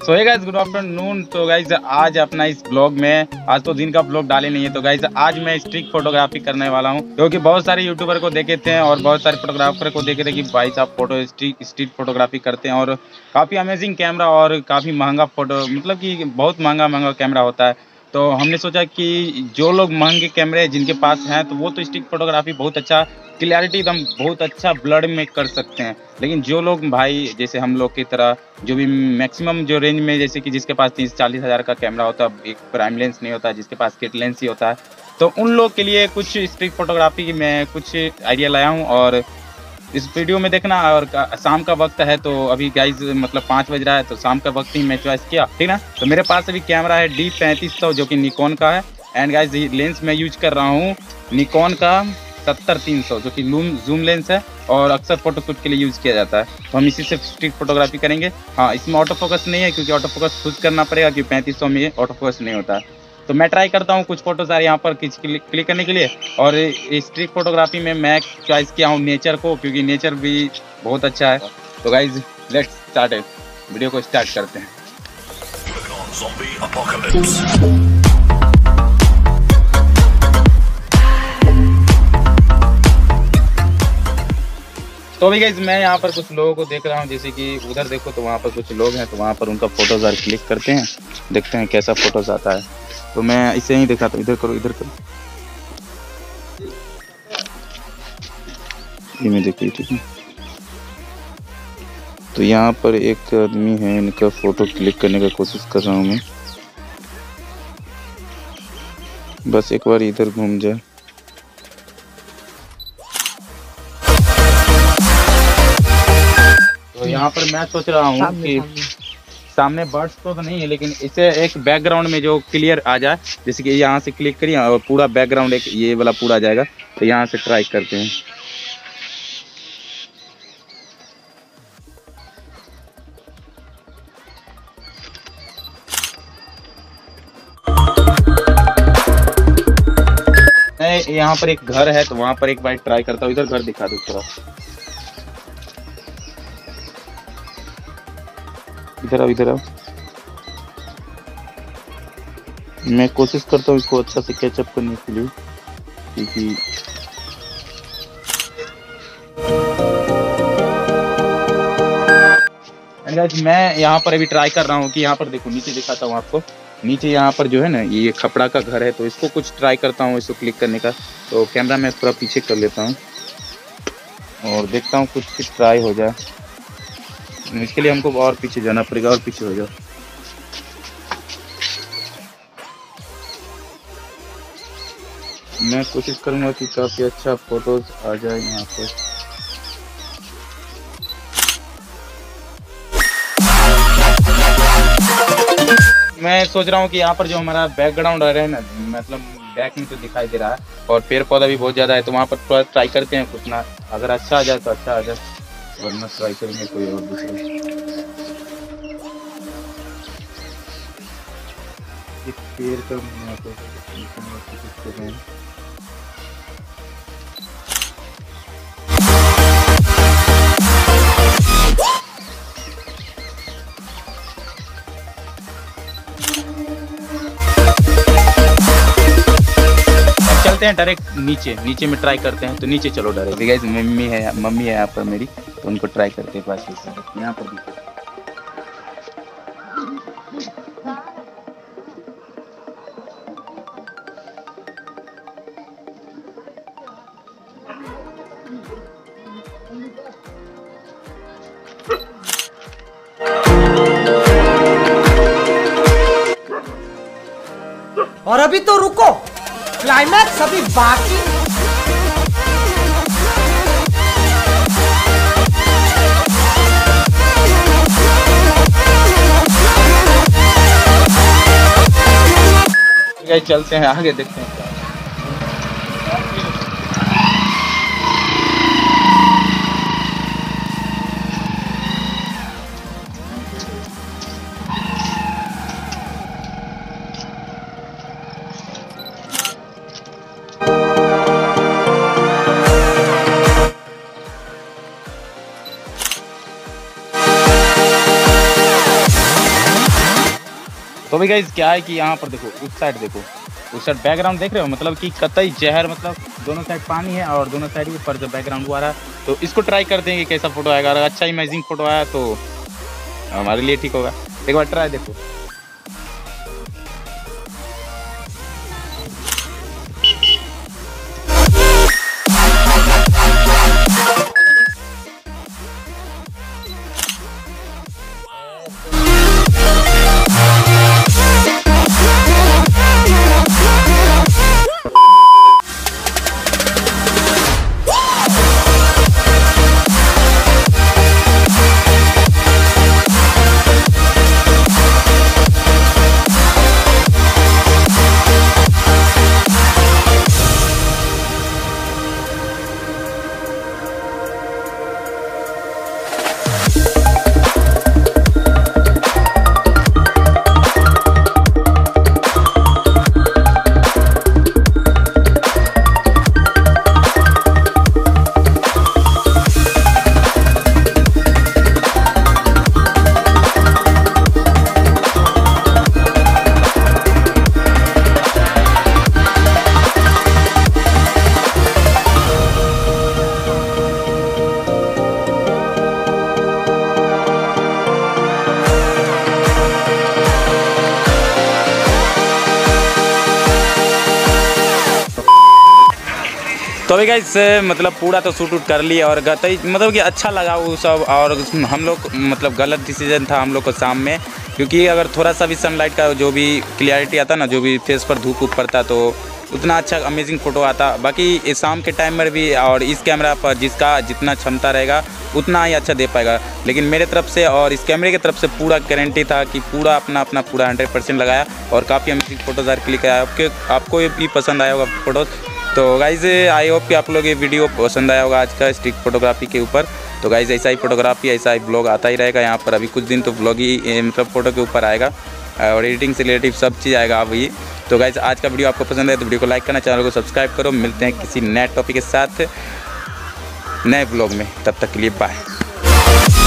सो hey guys, good afternoon. तो guys आज अपना इस ब्लॉग में, आज तो दिन का ब्लॉग डाले नहीं है, तो गाइस आज मैं स्ट्रीट फोटोग्राफी करने वाला हूं, क्योंकि बहुत सारे यूट्यूबर को देखे थे और बहुत सारे फोटोग्राफर को देखे थे कि भाई साहब फोटो स्ट्रीट फोटोग्राफी करते हैं और काफ़ी अमेजिंग कैमरा और काफ़ी महंगा फोटो, मतलब कि बहुत महंगा कैमरा होता है। तो हमने सोचा कि जो लोग महंगे कैमरे जिनके पास हैं तो वो तो स्ट्रीट फोटोग्राफी बहुत अच्छा क्लियरिटी एकदम बहुत अच्छा ब्लड में कर सकते हैं, लेकिन जो लोग भाई जैसे हम लोग की तरह जो भी मैक्सिमम जो रेंज में, जैसे कि जिसके पास 30-40 हज़ार का कैमरा होता है, एक प्राइम लेंस नहीं होता, जिसके पास किट लेंस ही होता है, तो उन लोग के लिए कुछ स्ट्रीट फोटोग्राफी की मैं कुछ आइडिया लाया हूँ और इस वीडियो में देखना। और शाम का वक्त है, तो अभी गाइज मतलब 5 बज रहा है, तो शाम का वक्त ही मैं चॉइस किया, ठीक ना। तो मेरे पास अभी कैमरा है D3500 जो कि निकॉन का है, एंड गाइज लेंस मैं यूज कर रहा हूँ निकॉन का 70-300 जो कि जूम लेंस है और अक्सर फोटोशूट के लिए यूज़ किया जाता है। तो हम इसी से स्ट्रीट फोटोग्राफी करेंगे। हाँ, इसमें ऑटो फोकस नहीं है, क्योंकि ऑटो फोकस खुद करना पड़ेगा, क्योंकि 3500 में ऑटो फोकस नहीं होता है। तो मैं ट्राई करता हूँ कुछ फोटोज यहाँ पर क्लिक करने के लिए। और स्ट्रीट फोटोग्राफी में मैं चॉइस किया हूँ नेचर को, क्योंकि नेचर भी बहुत अच्छा है। तो गाइज लेट्स स्टार्ट है, वीडियो को स्टार्ट करते हैं। तो अभी गाइज मैं यहाँ पर कुछ लोगों को देख रहा हूँ, जैसे कि उधर देखो तो वहाँ पर कुछ लोग हैं, तो वहाँ पर उनका फोटोज आर क्लिक करते हैं, देखते हैं कैसा फोटोज आता है। तो मैं इसे ही दिखाता हूँ, इधर करो इधर करो, ये मैं देखिए, ठीक है। तो यहाँ पर एक आदमी है, इनका फोटो क्लिक करने का कोशिश कर रहा हूँ मैं, बस एक बार इधर घूम जाए। तो यहाँ पर मैं सोच रहा हूँ कि सामने बर्ड्स तो नहीं है, लेकिन इसे एक बैकग्राउंड में जो क्लियर आ जाए, जैसे कि यहाँ से क्लिक करिए और पूरा बैकग्राउंड एक ये वाला पूरा आ जाएगा। तो यहाँ से ट्राई करते हैं। यहाँ पर एक घर है, तो वहाँ पर एक बार ट्राई करता हूँ, इधर घर दिखा दो थोड़ा, इधर आओ इधर आओ। मैं कोशिश करता हूँ इसको अच्छा से कैचअप करने के लिए, क्योंकि मैं यहाँ पर अभी ट्राई कर रहा हूँ कि यहाँ पर देखो, नीचे दिखाता हूँ आपको, नीचे यहाँ पर जो है ना ये खपड़ा का घर है, तो इसको कुछ ट्राई करता हूँ इसको क्लिक करने का। तो कैमरा मैं थोड़ा पीछे कर लेता हूँ और देखता हूँ कुछ ट्राई हो जाए। इसके लिए हमको और पीछे जाना पड़ेगा, और पीछे हो जाओ। मैं कोशिश करूँगा कि काफ़ी अच्छा फोटोज आ जाए यहाँ पर। मैं सोच रहा हूँ कि यहाँ पर जो हमारा बैकग्राउंड आ रहा है ना, मतलब बैक में तो दिखाई दे रहा है और पेड़ पौधा भी बहुत ज़्यादा है, तो वहाँ पर थोड़ा ट्राई करते हैं कुछ ना, अगर अच्छा आ जाए तो अच्छा आ जाए, वरना ट्राई करेंगे कोई और दूसरा। पेड़ का चलते हैं डायरेक्ट नीचे में ट्राई करते हैं। तो नीचे चलो डायरेक्ट। गाइस मम्मी है यहाँ पर मेरी, तो उनको ट्राई करते हैं पास से यहाँ पर देखो। और अभी तो रुको, क्लाइमैक्स अभी बाकी। चलते हैं आगे, देखते हैं। तो भाई गाइस क्या है कि यहाँ पर देखो, उस साइड देखो, उस साइड बैकग्राउंड देख रहे हो, मतलब कि कतई जहर, मतलब दोनों साइड पानी है और दोनों साइड ऊपर से बैकग्राउंड आ रहा है। तो इसको ट्राई करते हैं कि कैसा फोटो आएगा। अगर अच्छा इमेजिंग फोटो आया तो हमारे लिए ठीक होगा। एक बार ट्राई देखो। तो अभी गाइस मतलब पूरा तो शूट कर लिया और गतई मतलब कि अच्छा लगा वो सब। और हम लोग मतलब गलत डिसीजन था हम लोग को शाम में, क्योंकि अगर थोड़ा सा भी सनलाइट का जो भी क्लियरिटी आता ना, जो भी फेस पर धूप ऊप पड़ता तो उतना अच्छा अमेजिंग फ़ोटो आता। बाकी शाम के टाइम में भी और इस कैमरा पर जिसका जितना क्षमता रहेगा उतना ही अच्छा दे पाएगा। लेकिन मेरे तरफ से और इस कैमरे की तरफ से पूरा गारंटी था कि पूरा अपना पूरा 100% लगाया और काफ़ी अमेजिंग फ़ोटोज़ क्लिक आया। आपको भी पसंद आया होगा फ़ोटोज़। तो गाइज़ आई होप कि आप लोग ये वीडियो पसंद आया होगा आज का स्ट्रीट फोटोग्राफी के ऊपर। तो गाइज़ ऐसा ही फोटोग्राफी, ऐसा ही ब्लॉग आता ही रहेगा यहाँ पर। अभी कुछ दिन तो ब्लॉग ही मतलब फ़ोटो के ऊपर आएगा और एडिटिंग से रिलेटिव सब चीज़ आएगा अभी। तो गाइज़ आज का वीडियो आपको पसंद है तो वीडियो को लाइक करना, चैनल को सब्सक्राइब करो। मिलते हैं किसी नए टॉपिक के साथ नए ब्लॉग में, तब तक के लिए बाय।